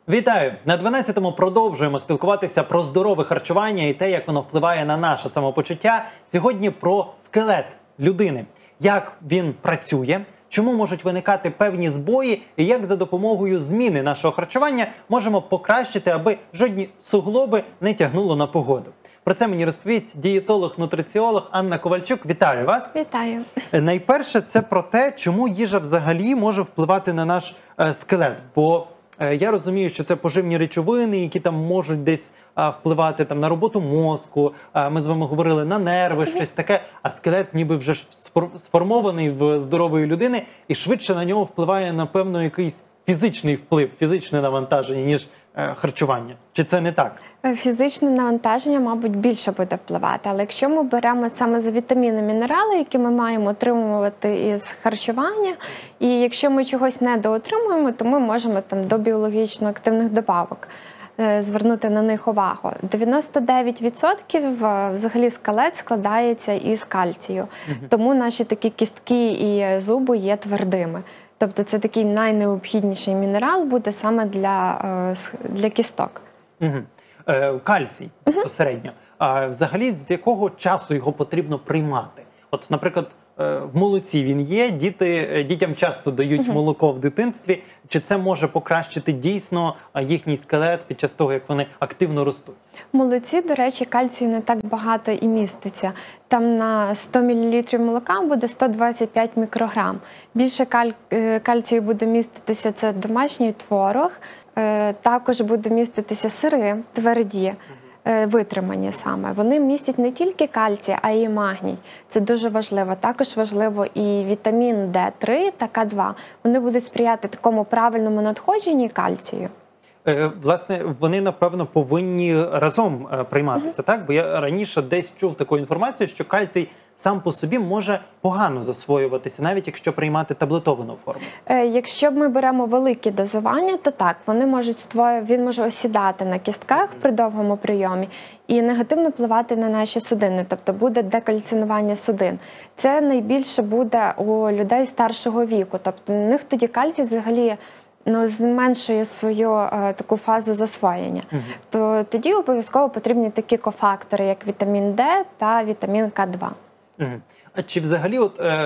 Вітаю! На 12-му продовжуємо спілкуватися про здорове харчування і те, як воно впливає на наше самопочуття. Сьогодні про скелет людини. Як він працює, чому можуть виникати певні збої і як за допомогою зміни нашого харчування можемо покращити, аби жодні суглоби не тягнуло на погоду. Про це мені розповість дієтолог-нутриціолог Анна Ковальчук. Вітаю вас! Вітаю! Найперше, це про те, чому їжа взагалі може впливати на наш скелет. Бо я розумію, що це поживні речовини, які там можуть десь впливати там на роботу мозку. Ми з вами говорили на нерви, щось таке. А скелет ніби вже ж сформований в здорової людини і швидше на нього впливає, напевно, якийсь фізичний вплив, фізичне навантаження, ніж харчування. Чи це не так? Фізичне навантаження, мабуть, більше буде впливати. Але якщо ми беремо саме за вітаміни, мінерали, які ми маємо отримувати із харчування, і якщо ми чогось недоотримуємо, то ми можемо там до біологічно активних добавок звернути на них увагу. 99% взагалі скелет складається із кальцію. Тому наші такі кістки і зуби є твердими. Тобто це такий найнеобхідніший мінерал буде саме для кісток. Кальцій безпосередньо. Взагалі, з якого часу його потрібно приймати? От, наприклад, в молоці він є, дітям часто дають молоко в дитинстві. Чи це може покращити дійсно їхній скелет під час того, як вони активно ростуть? В молоці, до речі, кальцію не так багато і міститься. Там на 100 мл молока буде 125 мікрограм. Більше кальцію буде міститися це домашній творог, також буде міститися сири тверді, витримані саме. Вони містять не тільки кальцій, а й магній. Це дуже важливо. Також важливо і вітамін D3 та К2. Вони будуть сприяти такому правильному надходженню кальцію. Власне, вони, напевно, повинні разом прийматися, так? Бо я раніше десь чув таку інформацію, що кальцій сам по собі може погано засвоюватися, навіть якщо приймати таблетовану форму. Якщо ми беремо великі дозування, то так, він може осідати на кістках при довгому прийомі і негативно впливати на наші судини, тобто буде декальцинування судин. Це найбільше буде у людей старшого віку, тобто на них тоді кальцій взагалі зменшує свою таку фазу засвоєння. То тоді обов'язково потрібні такі кофактори, як вітамін Д та вітамін К2. А чи взагалі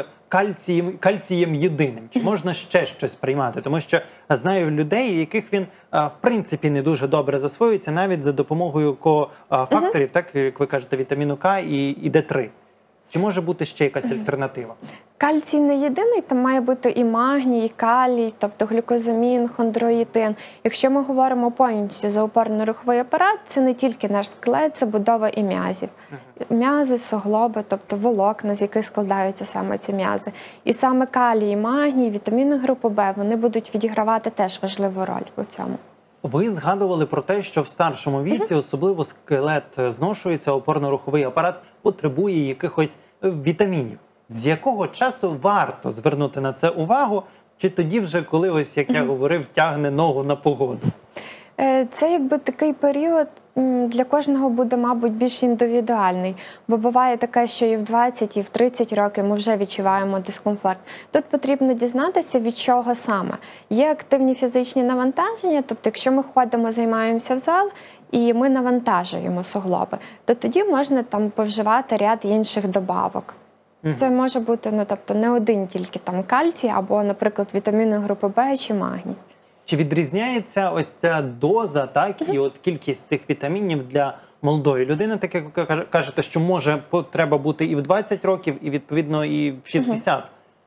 кальцієм єдиним? Чи можна ще щось приймати? Тому що знаю людей, яких він в принципі не дуже добре засвоюється, навіть за допомогою кофакторів, так як ви кажете, вітаміну К і Д3. Чи може бути ще якась альтернатива? Кальцій не єдиний, там має бути і магній, і калій, тобто глюкозамін, хондроїтин. Якщо ми говоримо повністю за опорно-руховий апарат, це не тільки наш скелет, це будова і м'язів. М'язи, суглоби, тобто волокна, з яких складаються саме ці м'язи. І саме калій, магній, вітаміни групи Б, вони будуть відігравати теж важливу роль у цьому. Ви згадували про те, що в старшому віці особливо скелет зношується, опорно-руховий апарат потребує якихось вітамінів. З якого часу варто звернути на це увагу? Чи тоді вже, коли, ось, як я говорив, тягне ногу на погоду? Це якби такий період для кожного буде, мабуть, більш індивідуальний. Бо буває таке, що і в 20, і в 30 років ми вже відчуваємо дискомфорт. Тут потрібно дізнатися, від чого саме. Є активні фізичні навантаження, тобто якщо ми ходимо, займаємося в зал, і ми навантажуємо суглоби, то тоді можна там повживати ряд інших добавок. Це може бути, тобто не один тільки там кальцій або, наприклад, вітаміни групи Б чи магній. Чи відрізняється ось ця доза, так, і от кількість цих вітамінів для молодої людини, так як ви кажете, що може треба бути і в 20 років, і відповідно і в 60?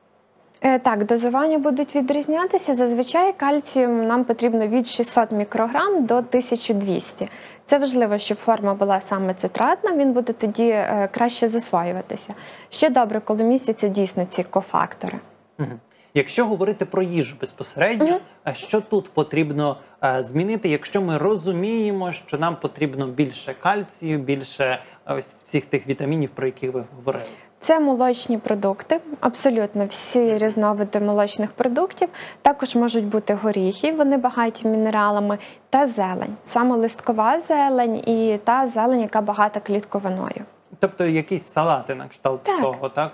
Так, дозування будуть відрізнятися. Зазвичай кальцієм нам потрібно від 600 мікрограм до 1200. Це важливо, щоб форма була саме цитратна, він буде тоді краще засвоюватися. Ще добре, коли містяться дійсно ці кофактори. Якщо говорити про їжу безпосередньо, що тут потрібно змінити, якщо ми розуміємо, що нам потрібно більше кальцію, більше ось всіх тих вітамінів, про які ви говорили? Це молочні продукти, абсолютно всі різновиди молочних продуктів. Також можуть бути горіхи, вони багаті мінералами, та зелень. Саме листкова зелень і та зелень, яка багата клітковиною. Тобто якісь салати на кшталт того, так?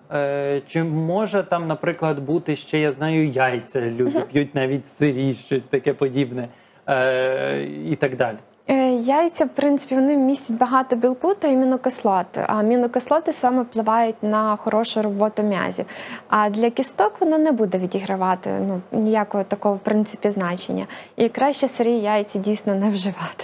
Чи може там, наприклад, бути ще, я знаю, яйця, люди п'ють навіть сирі, щось таке подібне. і так далі. Яйця, в принципі, вони містять багато білку та амінокислот. А амінокислоти саме впливають на хорошу роботу м'язів. А для кісток воно не буде відігравати ніякого такого, в принципі, значення. І краще сирі яйця дійсно не вживати.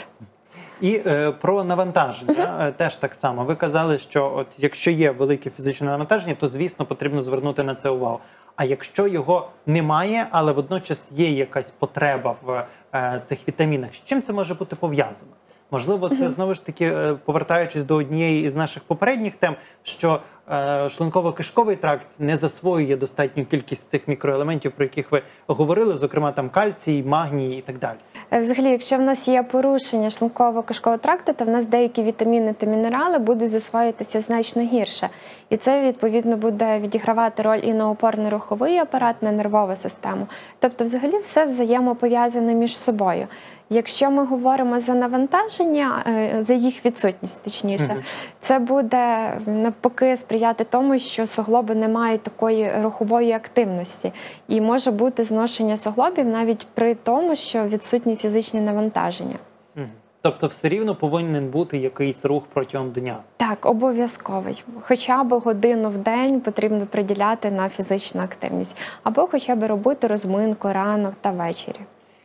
І про навантаження теж так само. Ви казали, що от якщо є велике фізичне навантаження, то, звісно, потрібно звернути на це увагу. А якщо його немає, але водночас є якась потреба в цих вітамінах, з чим це може бути пов'язано? Можливо, це знову ж таки, повертаючись до однієї із наших попередніх тем, що шлунково-кишковий тракт не засвоює достатню кількість цих мікроелементів, про яких ви говорили, зокрема там кальцій, магній і так далі. Взагалі, якщо в нас є порушення шлунково-кишкового тракту, то в нас деякі вітаміни та мінерали будуть засвоюватися значно гірше. І це, відповідно, буде відігравати роль і на опорно-руховий апарат, на нервову систему. Тобто, взагалі, все взаємопов'язане між собою. Якщо ми говоримо за навантаження, за їх відсутність, точніше, це буде навпаки сприяти тому, що суглоби не мають такої рухової активності. І може бути зношення суглобів навіть при тому, що відсутні фізичні навантаження. Тобто все рівно повинен бути якийсь рух протягом дня? Так, обов'язковий. Хоча б годину в день потрібно приділяти на фізичну активність. Або хоча б робити розминку ранок та ввечері.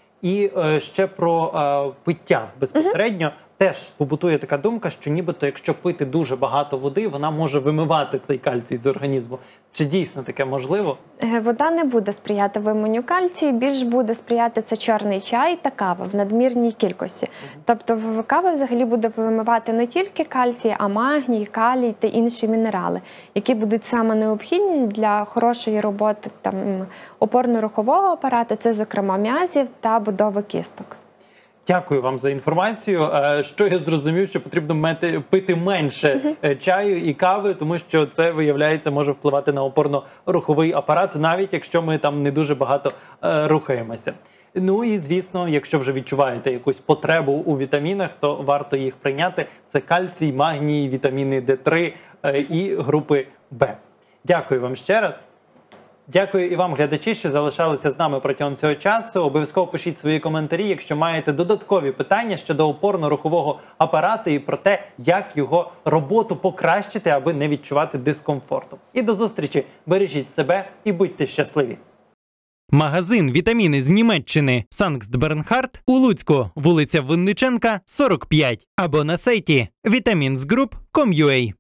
І ще про пиття безпосередньо. Теж побутує така думка, що нібито якщо пити дуже багато води, вона може вимивати цей кальцій з організму. Чи дійсно таке можливо? Вода не буде сприяти вимиванню кальцію, більш буде сприяти це чорний чай та кава в надмірній кількості. Тобто кава взагалі буде вимивати не тільки кальцій, а магній, калій та інші мінерали, які будуть саме необхідні для хорошої роботи опорно-рухового апарату, це, зокрема, м'язів та будови кісток. Дякую вам за інформацію. Що я зрозумів, що потрібно пити менше чаю і кави, тому що це, виявляється, може впливати на опорно-руховий апарат, навіть якщо ми там не дуже багато рухаємося. Ну і, звісно, якщо вже відчуваєте якусь потребу у вітамінах, то варто їх прийняти. Це кальцій, магній, вітаміни D3 і групи В. Дякую вам ще раз. Дякую і вам, глядачі, що залишалися з нами протягом цього часу. Обов'язково пишіть свої коментарі, якщо маєте додаткові питання щодо опорно-рухового апарату і про те, як його роботу покращити, аби не відчувати дискомфорту. І до зустрічі! Бережіть себе і будьте щасливі! Магазин «Вітаміни» з Німеччини Санкт-Бернхард у Луцьку, вулиця Винниченка, 45. Або на сайті vitaminsgroup.com.ua.